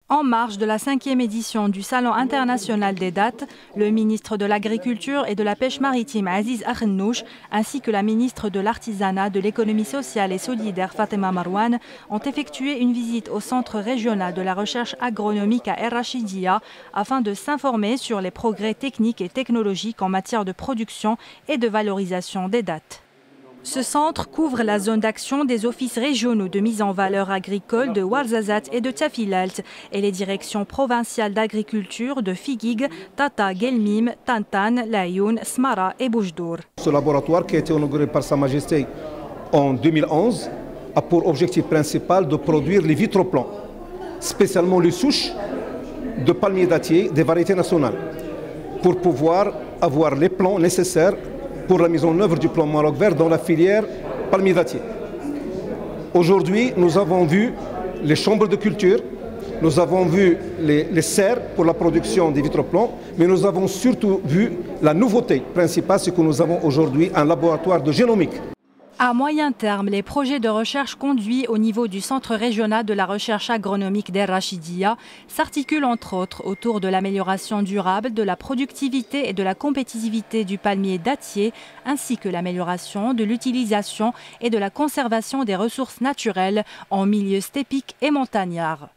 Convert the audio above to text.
En marge de la 5e édition du Salon international des dattes, le ministre de l'Agriculture et de la Pêche maritime Aziz Akhennouch ainsi que la ministre de l'Artisanat, de l'Économie sociale et solidaire Fatema Marouane ont effectué une visite au Centre régional de la recherche agronomique à El Rachidia afin de s'informer sur les progrès techniques et technologiques en matière de production et de valorisation des dattes. Ce centre couvre la zone d'action des offices régionaux de mise en valeur agricole de Ouarzazate et de Tafilalt et les directions provinciales d'agriculture de Figuig, Tata, Guelmim, Tantan, Laayoune, Smara et Boujdour. Ce laboratoire qui a été inauguré par Sa Majesté en 2011 a pour objectif principal de produire les vitroplans, spécialement les souches de palmiers dattiers des variétés nationales, pour pouvoir avoir les plants nécessaires pour la mise en œuvre du plan Maroc vert dans la filière palmier dattier. Aujourd'hui, nous avons vu les chambres de culture, nous avons vu les serres pour la production des vitroplans, mais nous avons surtout vu la nouveauté principale, c'est que nous avons aujourd'hui un laboratoire de génomique. À moyen terme, les projets de recherche conduits au niveau du Centre régional de la recherche agronomique d'El Rachidia s'articulent entre autres autour de l'amélioration durable de la productivité et de la compétitivité du palmier dattier, ainsi que l'amélioration de l'utilisation et de la conservation des ressources naturelles en milieu stépique et montagnard.